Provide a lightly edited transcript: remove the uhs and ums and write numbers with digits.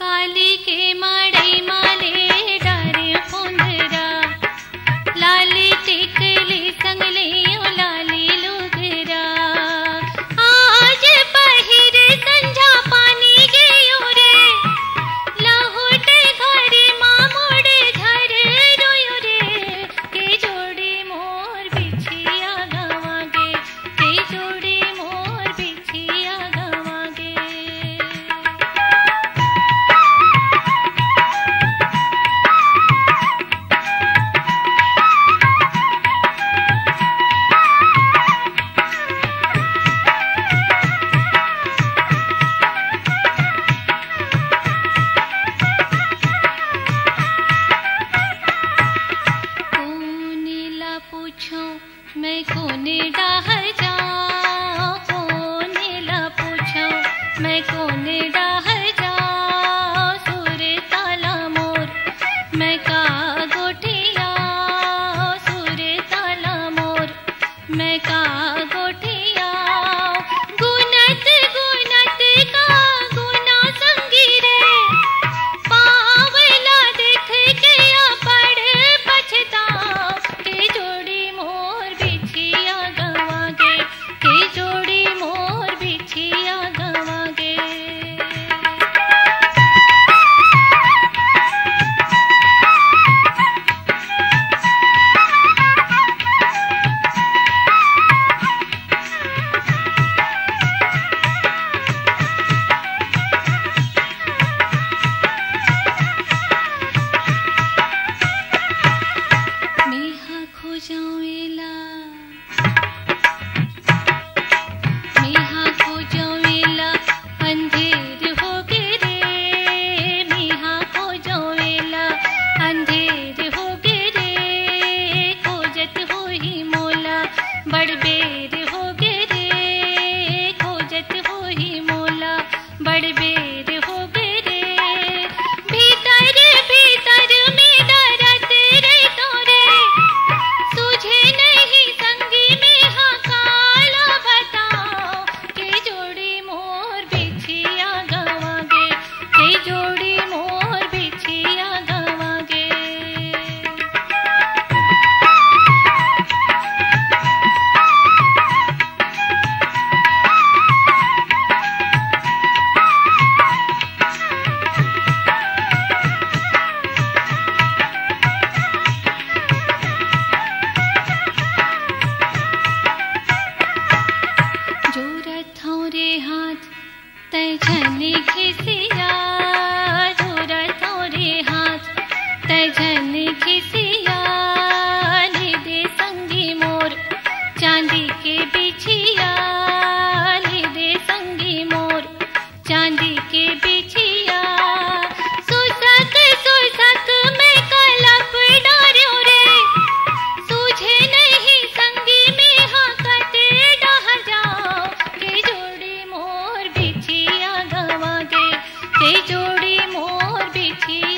काली के माड़े माले डारे फुंदरा, लाली टिकली संगले लाली लुगरा। आज पहिर संझा पानी गयो रे, लाहुट घरे मामोड़ घर रोयो रे। के जोड़ी मोर बिछिया गवागे, के जोड़ी मोर बिछिया गवागे। मैं कोने डाह जाऊं, कोने ला पूछो मैं कोने डाह जाऊं। सुर ताला मोर मैं का गोठिया, सुर ताला मोर मैं का गोठिया। गुनत गुनत का गुना संगी रे, पावला देख के पड़ पछताओ। के जोड़ी मोर बिछिया गवागे, के जोड़ी मोर बिछिया गवागे। मेहा खो जावेला, मेहा खो जावेला अंधेर हो गे रे। मेहा खो जावेला अंधेर हो गे रे। खोजत हो ही मोला बड़ बेर हो गे रे। खोजत हो ही मोला बड़ बेर हो गे रे। भीतर भीतर में दर्द रे तोरे, तुझे नहीं संगी में हाँ काला बताओ। के जोड़ी मोर बिछिया गवागे, के जोड़ी मोर बिछिया गवागे। जोरत हो रे हाथ तय झने खिसिया, जोरत हो रे हाथ तय झने खिसिया। ले दे संगी मोर चांदी के बिछिया, ले दे संगी मोर चांदी के बिछिया। सुसक सुसक मैं कलप डार्यो रे, तुझे नहीं संगी में हाँ कते डाह जाओ। के जोड़ी मोर बिछिया गवागे, के जोड़ी मोर बिछिया